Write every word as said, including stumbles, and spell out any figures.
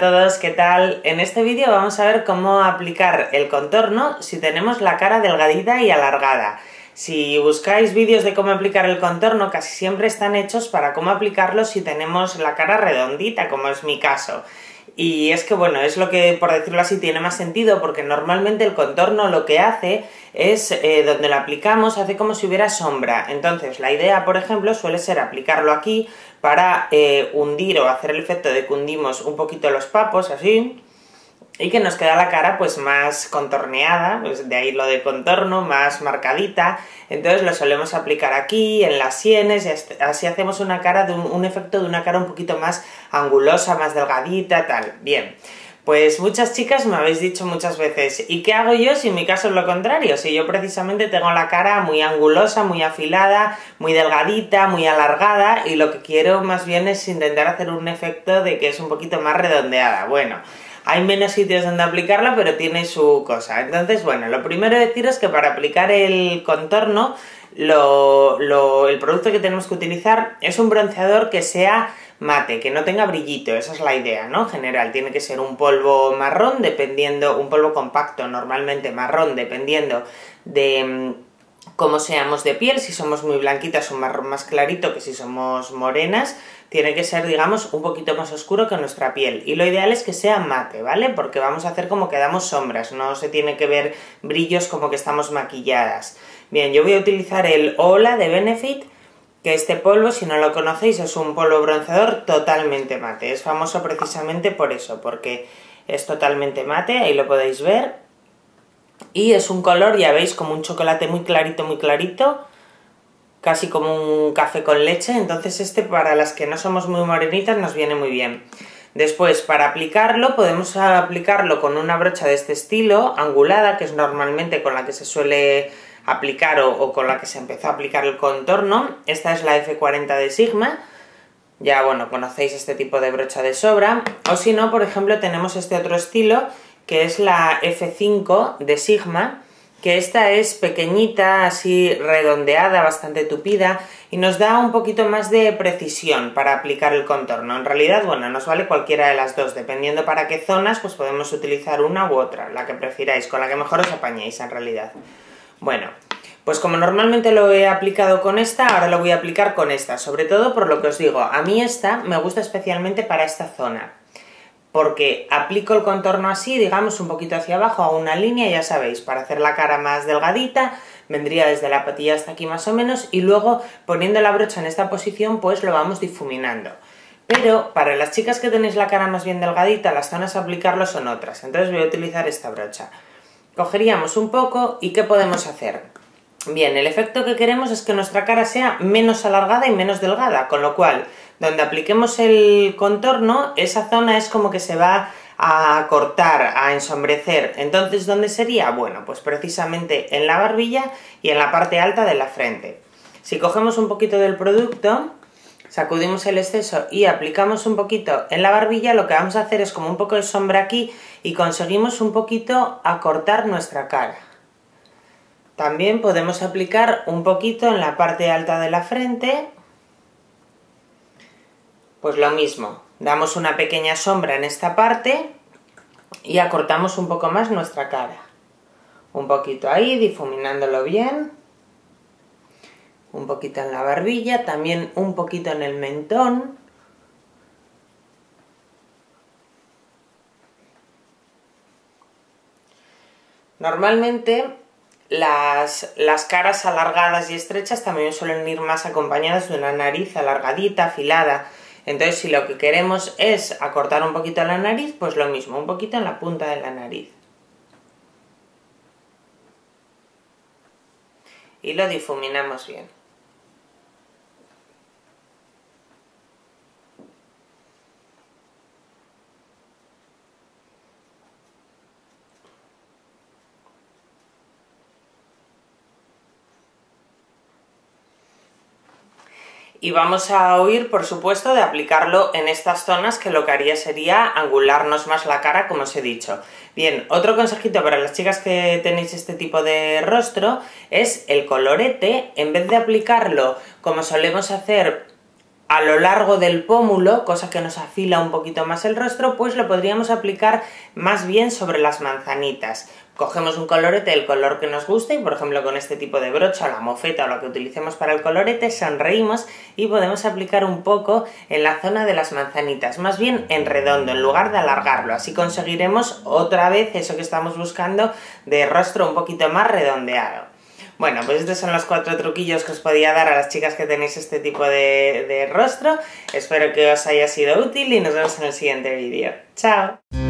todos, ¿qué tal? En este vídeo vamos a ver cómo aplicar el contorno si tenemos la cara delgadita y alargada. Si buscáis vídeos de cómo aplicar el contorno, casi siempre están hechos para cómo aplicarlo si tenemos la cara redondita, como es mi caso. Y es que, bueno, es lo que, por decirlo así, tiene más sentido, porque normalmente el contorno lo que hace es, eh, donde lo aplicamos, hace como si hubiera sombra. Entonces, la idea, por ejemplo, suele ser aplicarlo aquí para eh, hundir o hacer el efecto de que hundimos un poquito los papos, así, y que nos queda la cara pues más contorneada, pues de ahí lo de contorno, más marcadita. Entonces lo solemos aplicar aquí, en las sienes, y así hacemos una cara, de un, un efecto de una cara un poquito más angulosa, más delgadita, tal. Bien, pues muchas chicas me habéis dicho muchas veces, ¿y qué hago yo si en mi caso es lo contrario? Si yo precisamente tengo la cara muy angulosa, muy afilada, muy delgadita, muy alargada, y lo que quiero más bien es intentar hacer un efecto de que es un poquito más redondeada. Bueno, hay menos sitios donde aplicarla, pero tiene su cosa. Entonces, bueno, lo primero deciros que para aplicar el contorno, lo, lo, el producto que tenemos que utilizar es un bronceador que sea mate, que no tenga brillito, esa es la idea, ¿no? En general, tiene que ser un polvo marrón, dependiendo, un polvo compacto, normalmente marrón, dependiendo de cómo seamos de piel. Si somos muy blanquitas, un marrón más clarito que si somos morenas. Tiene que ser, digamos, un poquito más oscuro que nuestra piel. Y lo ideal es que sea mate, ¿vale? Porque vamos a hacer como que damos sombras, no se tiene que ver brillos como que estamos maquilladas. Bien, yo voy a utilizar el Hola de Benefit, que este polvo, si no lo conocéis, es un polvo bronceador totalmente mate. Es famoso precisamente por eso, porque es totalmente mate, ahí lo podéis ver. Y es un color, ya veis, como un chocolate muy clarito, muy clarito, casi como un café con leche. Entonces este, para las que no somos muy morenitas, nos viene muy bien. Después, para aplicarlo, podemos aplicarlo con una brocha de este estilo, angulada, que es normalmente con la que se suele aplicar o, o con la que se empezó a aplicar el contorno. Esta es la F cuarenta de Sigma. Ya, bueno, conocéis este tipo de brocha de sobra. O si no, por ejemplo, tenemos este otro estilo, que es la F cinco de Sigma, que esta es pequeñita, así redondeada, bastante tupida, y nos da un poquito más de precisión para aplicar el contorno. En realidad, bueno, nos vale cualquiera de las dos, dependiendo para qué zonas, pues podemos utilizar una u otra, la que prefiráis, con la que mejor os apañéis en realidad. Bueno, pues como normalmente lo he aplicado con esta, ahora lo voy a aplicar con esta, sobre todo por lo que os digo, a mí esta me gusta especialmente para esta zona, porque aplico el contorno así, digamos, un poquito hacia abajo, a una línea, ya sabéis, para hacer la cara más delgadita, vendría desde la patilla hasta aquí más o menos, y luego poniendo la brocha en esta posición, pues lo vamos difuminando. Pero para las chicas que tenéis la cara más bien delgadita, las zonas a aplicarlo son otras, entonces voy a utilizar esta brocha. Cogeríamos un poco, ¿y qué podemos hacer? Bien, el efecto que queremos es que nuestra cara sea menos alargada y menos delgada, con lo cual, donde apliquemos el contorno, esa zona es como que se va a cortar, a ensombrecer. Entonces, ¿dónde sería? Bueno, pues precisamente en la barbilla y en la parte alta de la frente. Si cogemos un poquito del producto, sacudimos el exceso y aplicamos un poquito en la barbilla, lo que vamos a hacer es como un poco de sombra aquí y conseguimos un poquito acortar nuestra cara. También podemos aplicar un poquito en la parte alta de la frente. Pues lo mismo, damos una pequeña sombra en esta parte y acortamos un poco más nuestra cara. Un poquito ahí, difuminándolo bien. Un poquito en la barbilla, también un poquito en el mentón. Normalmente Las, las caras alargadas y estrechas también suelen ir más acompañadas de una nariz alargadita, afilada. Entonces, si lo que queremos es acortar un poquito la nariz, pues lo mismo, un poquito en la punta de la nariz. Y lo difuminamos bien. Y vamos a huir, por supuesto, de aplicarlo en estas zonas, que lo que haría sería angularnos más la cara, como os he dicho. Bien, otro consejito para las chicas que tenéis este tipo de rostro es el colorete. En vez de aplicarlo como solemos hacer a lo largo del pómulo, cosa que nos afila un poquito más el rostro, pues lo podríamos aplicar más bien sobre las manzanitas. Cogemos un colorete del color que nos guste y, por ejemplo, con este tipo de brocha, la mofeta o lo que utilicemos para el colorete, sonreímos y podemos aplicar un poco en la zona de las manzanitas, más bien en redondo, en lugar de alargarlo. Así conseguiremos otra vez eso que estamos buscando de rostro un poquito más redondeado. Bueno, pues estos son los cuatro truquillos que os podía dar a las chicas que tenéis este tipo de, de rostro. Espero que os haya sido útil y nos vemos en el siguiente vídeo. ¡Chao!